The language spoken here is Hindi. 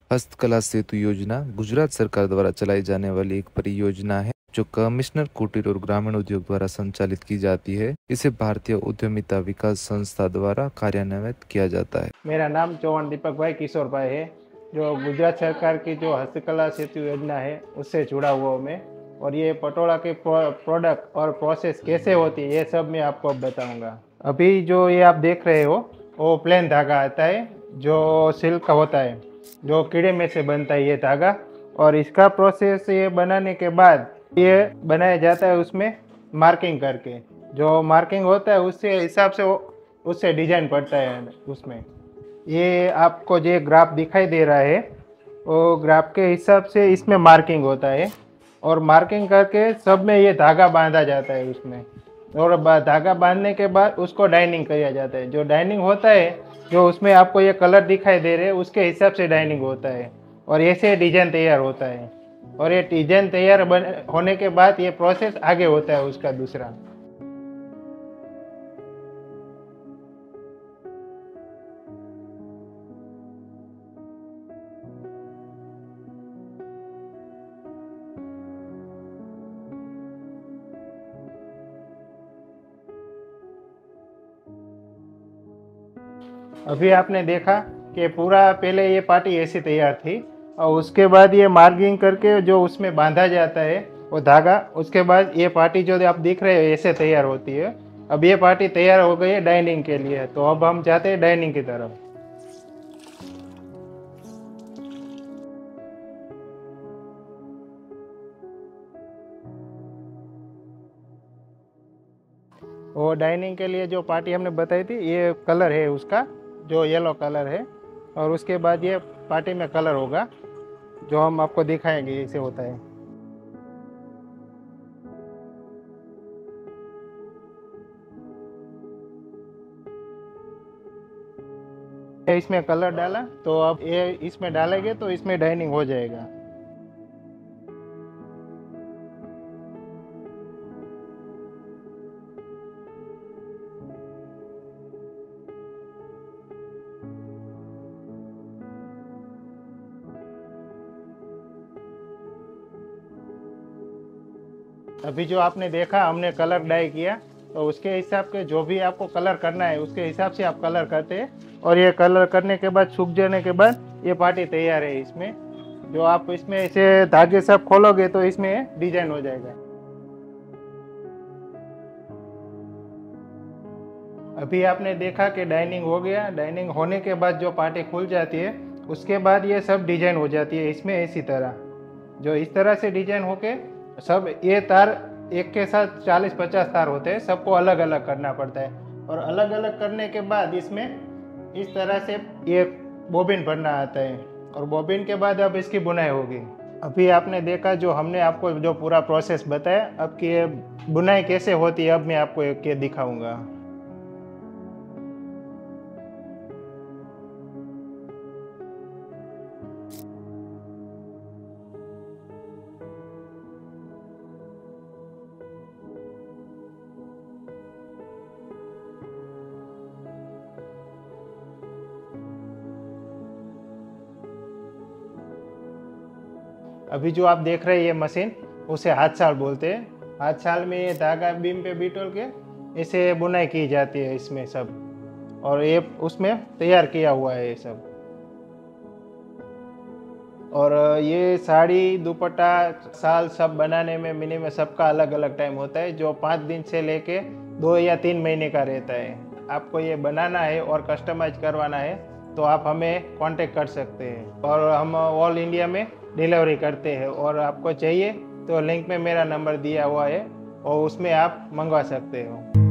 हस्तकला सेतु योजना गुजरात सरकार द्वारा चलाई जाने वाली एक परियोजना है जो कमिश्नर कुटीर और ग्रामीण उद्योग द्वारा संचालित की जाती है। इसे भारतीय उद्यमिता विकास संस्था द्वारा कार्यान्वित किया जाता है। मेरा नाम चौहान दीपक भाई किशोर भाई है। जो गुजरात सरकार की जो हस्तकला सेतु योजना है उससे जुड़ा हुआ हूँ मैं। और ये पटोला के प्रोडक्ट और प्रोसेस कैसे होती है ये सब मैं आपको अब बताऊंगा। अभी जो ये आप देख रहे हो वो प्लेन धागा आता है जो सिल्क का होता है, जो कीड़े में से बनता है ये धागा। और इसका प्रोसेस ये बनाने के बाद ये बनाया जाता है उसमें मार्किंग करके। जो मार्किंग होता है उससे हिसाब से उससे डिजाइन पड़ता है उसमें। ये आपको जो ग्राफ दिखाई दे रहा है वो ग्राफ के हिसाब से इसमें मार्किंग होता है। और मार्किंग करके सब में ये धागा बांधा जाता है उसमें। और धागा बांधने के बाद उसको डाइनिंग किया जाता है। जो डाइनिंग होता है जो उसमें आपको ये कलर दिखाई दे रहे हैं उसके हिसाब से डाइनिंग होता है। और ऐसे डिजाइन तैयार होता है। और ये डिजाइन तैयार होने के बाद ये प्रोसेस आगे होता है उसका दूसरा। अभी आपने देखा कि पूरा पहले ये पार्टी ऐसी तैयार थी और उसके बाद ये मार्किंग करके जो उसमें बांधा जाता है वो धागा, उसके बाद ये पार्टी जो आप दिख रहे हो ऐसे तैयार होती है। अब ये पार्टी तैयार हो गई है डाइनिंग के लिए, तो अब हम जाते हैं डाइनिंग की तरफ। वो डाइनिंग के लिए जो पार्टी हमने बताई थी ये कलर है उसका, जो येलो कलर है। और उसके बाद ये पार्टी में कलर होगा जो हम आपको दिखाएंगे ऐसे होता है। इसमें कलर डाला तो अब ये इसमें डालेंगे तो इसमें डाइनिंग हो जाएगा। अभी जो आपने देखा हमने कलर डाई किया, तो उसके हिसाब के जो भी आपको कलर करना है उसके हिसाब से आप कलर करते हैं। और ये कलर करने के बाद सूख जाने के बाद ये पार्टी तैयार है। इसमें जो आप इसमें ऐसे धागे सब खोलोगे तो इसमें डिजाइन हो जाएगा। अभी आपने देखा कि डाइनिंग हो गया। डाइनिंग होने के बाद जो पार्टी खुल जाती है उसके बाद ये सब डिजाइन हो जाती है इसमें इसी तरह। जो इस तरह से डिजाइन होके सब ये तार एक के साथ 40-50 तार होते हैं, सबको अलग अलग करना पड़ता है। और अलग अलग करने के बाद इसमें इस तरह से ये बोबिन भरना आता है। और बोबिन के बाद अब इसकी बुनाई होगी। अभी आपने देखा जो हमने आपको जो पूरा प्रोसेस बताया, अब कि ये बुनाई कैसे होती है अब मैं आपको एक ये दिखाऊंगा। अभी जो आप देख रहे हैं ये मशीन, उसे हाथ साल बोलते हैं। हाथ साल में ये धागा बीम पे बिटोल के इसे बुनाई की जाती है इसमें सब। और ये उसमें तैयार किया हुआ है ये सब। और ये साड़ी दुपट्टा साल सब बनाने में मिनिमम सबका अलग अलग टाइम होता है, जो 5 दिन से लेके 2 या 3 महीने का रहता है। आपको ये बनाना है और कस्टमाइज करवाना है तो आप हमें कांटेक्ट कर सकते हैं। और हम ऑल इंडिया में डिलीवरी करते हैं। और आपको चाहिए तो लिंक में मेरा नंबर दिया हुआ है और उसमें आप मंगवा सकते हो।